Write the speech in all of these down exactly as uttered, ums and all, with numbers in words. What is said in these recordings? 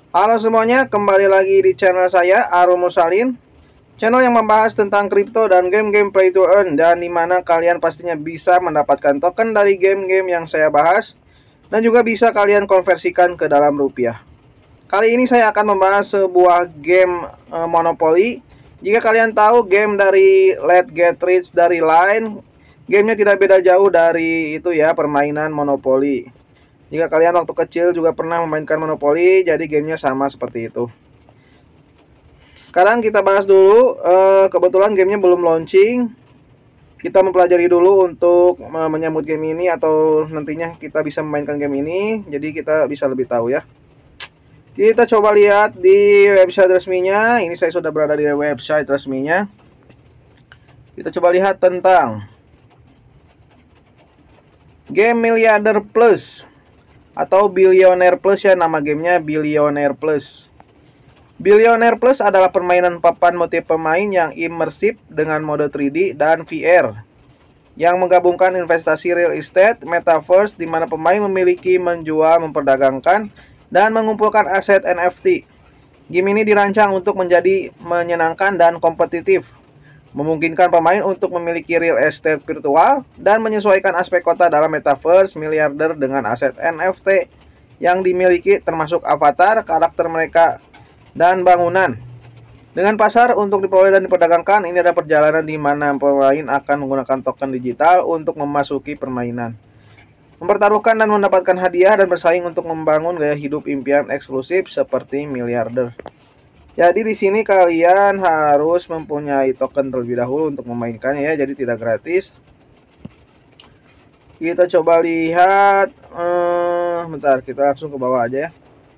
Halo semuanya, kembali lagi di channel saya Arum Mursalin, channel yang membahas tentang kripto dan game-game play to earn, dan dimana kalian pastinya bisa mendapatkan token dari game-game yang saya bahas dan juga bisa kalian konversikan ke dalam rupiah. Kali ini saya akan membahas sebuah game e, Monopoly. Jika kalian tahu game dari Let's Get Rich dari Line, gamenya tidak beda jauh dari itu ya, permainan Monopoly. Jika kalian waktu kecil juga pernah memainkan Monopoly, jadi gamenya sama seperti itu. Sekarang kita bahas dulu, uh, kebetulan gamenya belum launching. Kita mempelajari dulu untuk uh, menyambut game ini, atau nantinya kita bisa memainkan game ini, jadi kita bisa lebih tahu ya. Kita coba lihat di website resminya. Ini saya sudah berada di website resminya. Kita coba lihat tentang game Milliarder Plus atau Billionaire Plus ya, nama gamenya Billionaire Plus. Billionaire Plus adalah permainan papan multi pemain yang imersif dengan mode tiga D dan V R yang menggabungkan investasi real estate, metaverse, di mana pemain memiliki, menjual, memperdagangkan, dan mengumpulkan aset N F T. Game ini dirancang untuk menjadi menyenangkan dan kompetitif, memungkinkan pemain untuk memiliki real estate virtual dan menyesuaikan aspek kota dalam metaverse miliarder dengan aset N F T yang dimiliki, termasuk avatar, karakter mereka, dan bangunan. Dengan pasar untuk diperoleh dan diperdagangkan, ini ada perjalanan di mana pemain akan menggunakan token digital untuk memasuki permainan, mempertaruhkan dan mendapatkan hadiah, dan bersaing untuk membangun gaya hidup impian eksklusif seperti miliarder. Jadi di sini kalian harus mempunyai token terlebih dahulu untuk memainkannya ya, jadi tidak gratis. Kita coba lihat, eh, bentar, kita langsung ke bawah aja ya.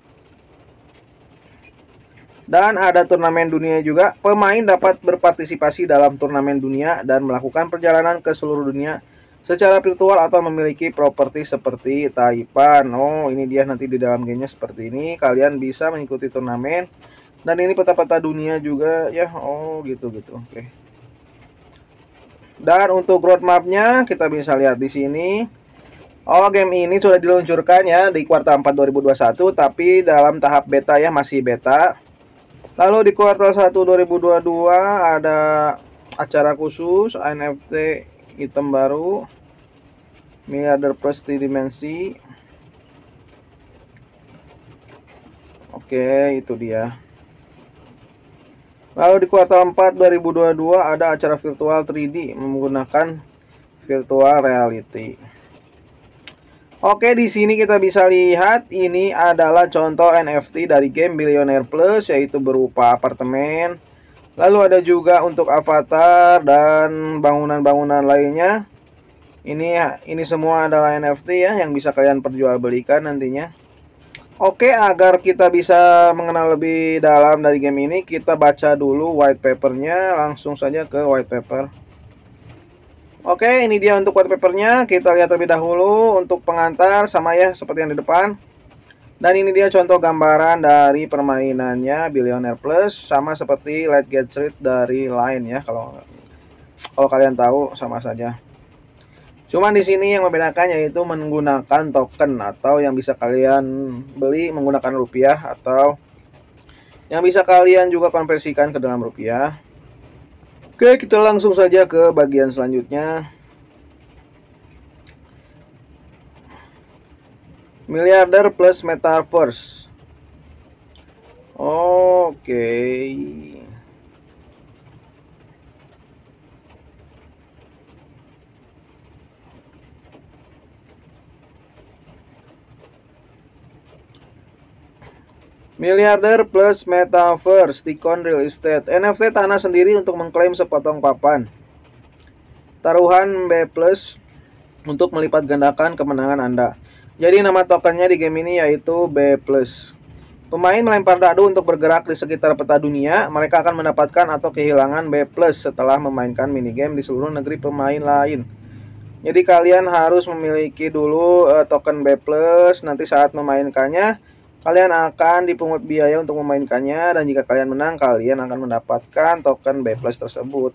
Dan ada turnamen dunia juga. Pemain dapat berpartisipasi dalam turnamen dunia dan melakukan perjalanan ke seluruh dunia secara virtual atau memiliki properti seperti Taipan. Oh, ini dia nanti di dalam gamenya seperti ini. Kalian bisa mengikuti turnamen. Dan ini peta-peta dunia juga ya. Oh gitu gitu. Oke. Dan untuk roadmapnya kita bisa lihat di sini. Oh, game ini sudah diluncurkan ya di kuartal empat dua ribu dua puluh satu, tapi dalam tahap beta ya, masih beta. Lalu di kuartal satu dua ribu dua puluh dua ada acara khusus N F T item baru Milliarder Plus tiga dimensi. Oke, itu dia. Lalu di kuartal empat dua ribu dua puluh dua ada acara virtual tiga D menggunakan virtual reality. Oke, di sini kita bisa lihat ini adalah contoh N F T dari game Billionaire Plus, yaitu berupa apartemen. Lalu ada juga untuk avatar dan bangunan-bangunan lainnya. Ini ini semua adalah N F T ya yang bisa kalian perjualbelikan nantinya. Oke, agar kita bisa mengenal lebih dalam dari game ini, kita baca dulu white papernya. Langsung saja ke white paper. Oke, ini dia untuk white papernya. Kita lihat terlebih dahulu. Untuk pengantar sama ya, seperti yang di depan. Dan ini dia contoh gambaran dari permainannya Billionaire Plus, sama seperti Let's Get Rich dari Line ya. Kalau kalau kalian tahu sama saja. Cuman di sini yang membedakan yaitu menggunakan token, atau yang bisa kalian beli menggunakan rupiah, atau yang bisa kalian juga konversikan ke dalam rupiah. Oke, kita langsung saja ke bagian selanjutnya. Milliarder Plus Metaverse. Oke. Milliarder Plus Metaverse, Ticon Real Estate, N F T tanah sendiri untuk mengklaim sepotong papan. Taruhan B Plus untuk melipat gandakan kemenangan Anda. Jadi nama tokennya di game ini yaitu B Plus. Pemain melempar dadu untuk bergerak di sekitar peta dunia. Mereka akan mendapatkan atau kehilangan B Plus setelah memainkan minigame di seluruh negeri pemain lain. Jadi kalian harus memiliki dulu uh, token B Plus. Nanti saat memainkannya, kalian akan dipungut biaya untuk memainkannya, dan jika kalian menang, kalian akan mendapatkan token B Plus tersebut.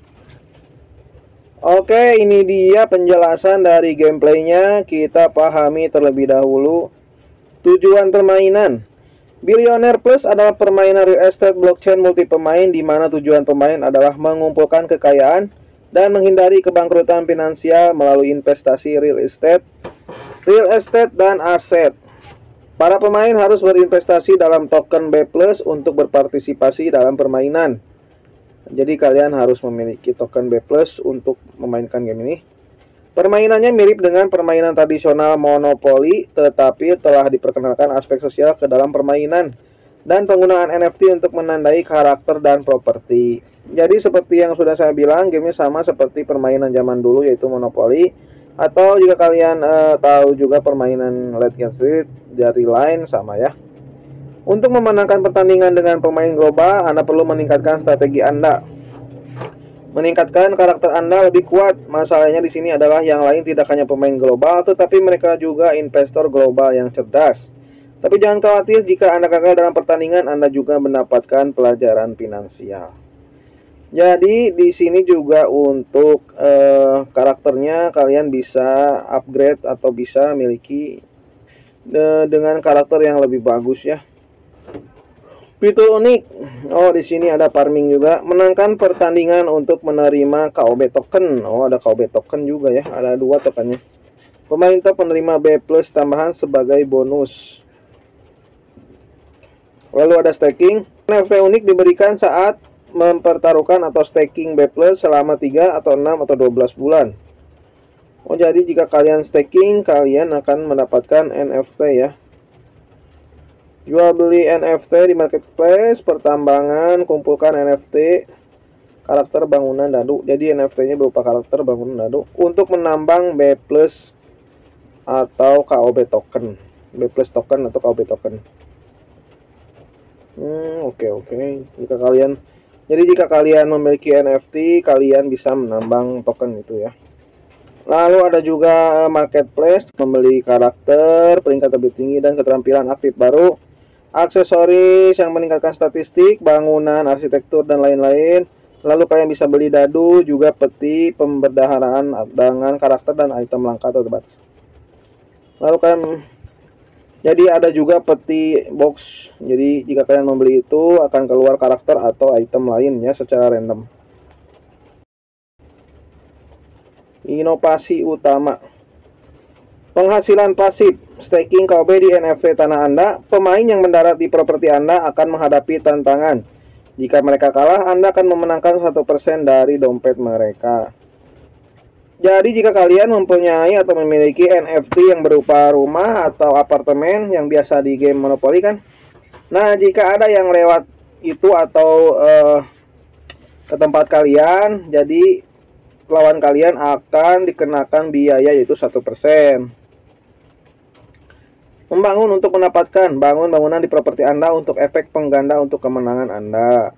Oke, ini dia penjelasan dari gameplaynya. Kita pahami terlebih dahulu tujuan permainan. Billionaire Plus adalah permainan real estate blockchain multi pemain di mana tujuan pemain adalah mengumpulkan kekayaan dan menghindari kebangkrutan finansial melalui investasi real estate, real estate dan aset. Para pemain harus berinvestasi dalam token B plus untuk berpartisipasi dalam permainan. Jadi kalian harus memiliki token B plus untuk memainkan game ini. Permainannya mirip dengan permainan tradisional Monopoly, tetapi telah diperkenalkan aspek sosial ke dalam permainan dan penggunaan N F T untuk menandai karakter dan properti. Jadi seperti yang sudah saya bilang, gamenya sama seperti permainan zaman dulu yaitu Monopoly. Atau jika kalian uh, tahu juga permainan Let's Get Street dari Line sama ya. Untuk memenangkan pertandingan dengan pemain global, Anda perlu meningkatkan strategi Anda. Meningkatkan karakter Anda lebih kuat. Masalahnya di sini adalah yang lain tidak hanya pemain global, tetapi mereka juga investor global yang cerdas. Tapi jangan khawatir, jika Anda gagal dalam pertandingan, Anda juga mendapatkan pelajaran finansial. Jadi di sini juga untuk eh, karakternya kalian bisa upgrade atau bisa miliki eh, dengan karakter yang lebih bagus ya. Fitur unik. Oh, di sini ada farming juga. Menangkan pertandingan untuk menerima K O B token. Oh, ada K O B token juga ya. Ada dua tokennya. Pemain top menerima B plus tambahan sebagai bonus. Lalu ada staking. N F T unik diberikan saat mempertaruhkan atau staking B plus selama tiga atau enam atau dua belas bulan. Oh, jadi jika kalian staking, kalian akan mendapatkan N F T ya. Jual beli N F T di marketplace, pertambangan, kumpulkan N F T karakter bangunan dadu. Jadi N F T-nya berupa karakter bangunan dadu untuk menambang B plus atau K O B token. B plus token atau K O B token. Hmm, oke okay, oke. Okay. Jika kalian jadi jika kalian memiliki N F T, kalian bisa menambang token itu ya. Lalu ada juga marketplace, membeli karakter, peringkat lebih tinggi dan keterampilan aktif baru. Aksesoris yang meningkatkan statistik, bangunan, arsitektur, dan lain-lain. Lalu kalian bisa beli dadu, juga peti, pemberdaharaan dengan karakter dan item langka atau terbatas. Lalu kalian, jadi ada juga peti box. Jadi jika kalian membeli itu akan keluar karakter atau item lainnya secara random. Inovasi utama. Penghasilan pasif, staking K O B di N F T tanah Anda. Pemain yang mendarat di properti Anda akan menghadapi tantangan. Jika mereka kalah, Anda akan memenangkan satu persen dari dompet mereka. Jadi jika kalian mempunyai atau memiliki N F T yang berupa rumah atau apartemen yang biasa di game Monopoly kan. Nah, jika ada yang lewat itu atau uh, ke tempat kalian, jadi lawan kalian akan dikenakan biaya yaitu satu persen. Membangun untuk mendapatkan, bangun bangunan di properti Anda untuk efek pengganda untuk kemenangan Anda.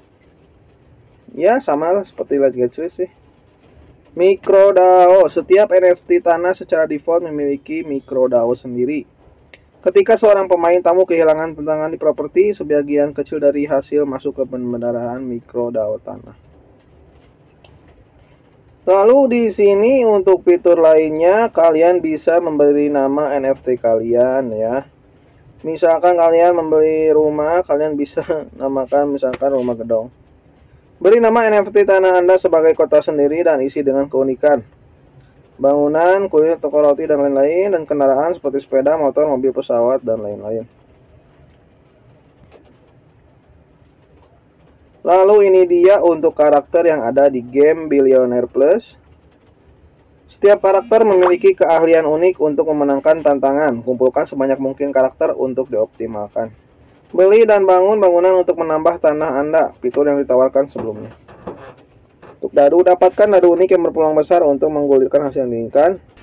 Ya, sama lah seperti Let's Get Rich sih. MicroDAO, setiap N F T tanah secara default memiliki MicroDAO sendiri. Ketika seorang pemain tamu kehilangan tantangan di properti, sebagian kecil dari hasil masuk ke pembendaharaan MicroDAO tanah. Lalu di sini untuk fitur lainnya, kalian bisa memberi nama N F T kalian ya. Misalkan kalian membeli rumah, kalian bisa namakan misalkan rumah gedong. Beri nama N F T tanah Anda sebagai kota sendiri dan isi dengan keunikan. Bangunan, kulit, toko roti, dan lain-lain, dan kendaraan seperti sepeda, motor, mobil, pesawat, dan lain-lain. Lalu ini dia untuk karakter yang ada di game Billionaire Plus. Setiap karakter memiliki keahlian unik untuk memenangkan tantangan. Kumpulkan sebanyak mungkin karakter untuk dioptimalkan. Beli dan bangun bangunan untuk menambah tanah Anda. Fitur yang ditawarkan sebelumnya. Untuk dadu, dapatkan dadu unik yang berpeluang besar untuk menggulirkan hasil yang diinginkan.